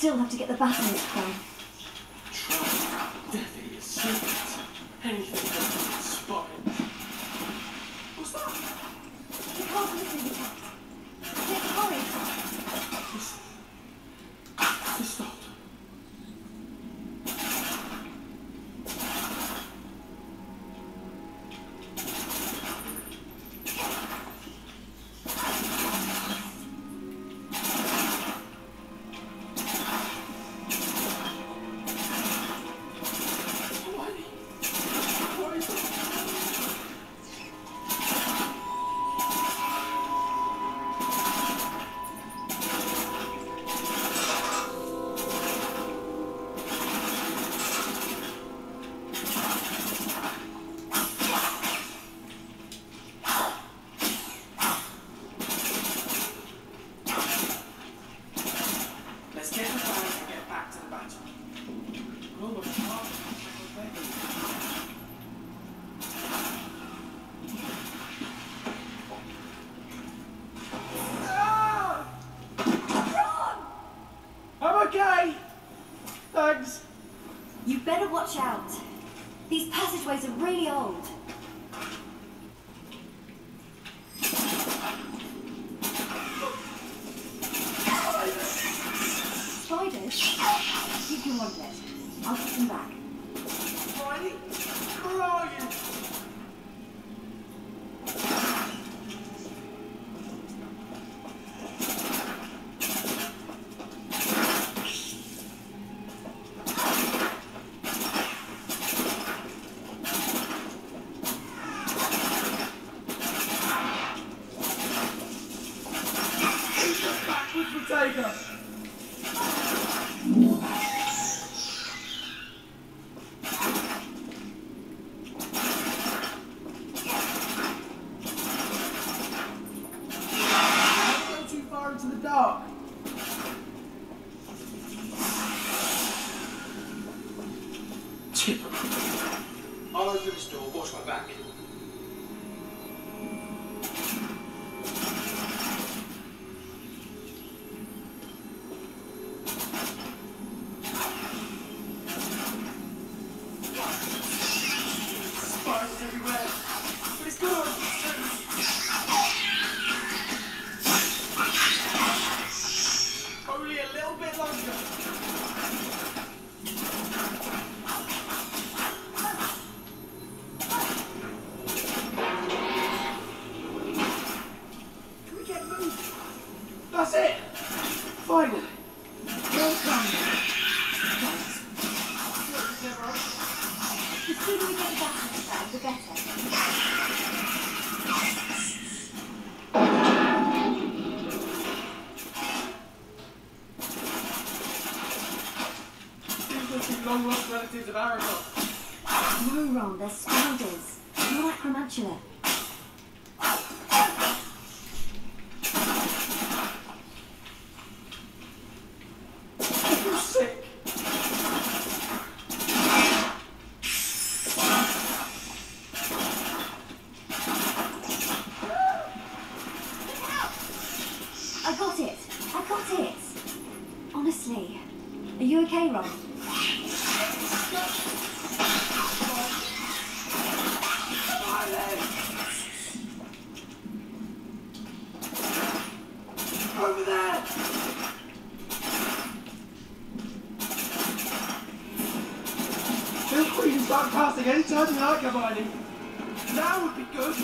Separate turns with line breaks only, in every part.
still have to get the battlements done.
Try deadly secrets. Anything that can spine. What's that?
The car's missing the cat. Let's hurry.
It stopped. Let's get the fire and get back to the battle. We're almost I'm okay! Thanks!
You better watch out. These passageways are really old. Spiders? You can wander it. I'll put them back.
Riley, where are you? Backwards potato! Into the dark. Typical. I'll open this door, watch my back. Spiders everywhere. But it's good. Only a little bit longer. Can we get moving? That's it. Finally. Well done. Thanks.
The sooner we get the battlements down, the better.
Long lost relatives of Aragorn.
No, Ron, they're spiders. More like Cromantula.
I feel sick.
I got it. I got it. Honestly. Are you okay, Ron?
Over there! Feel free to start casting any time you like, Hermione. Now would be good.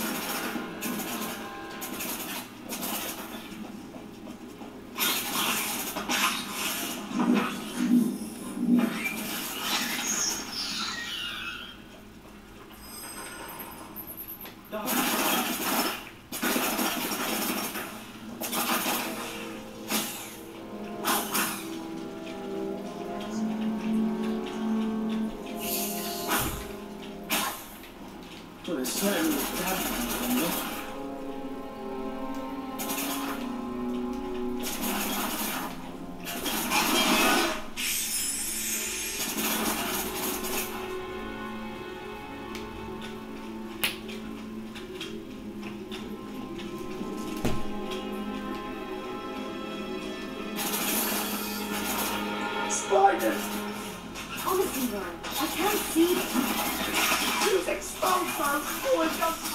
Well, there's certainly a spiders.
Honestly, Ryan, I can't see them.
She was exposed, folks. Oh, my God.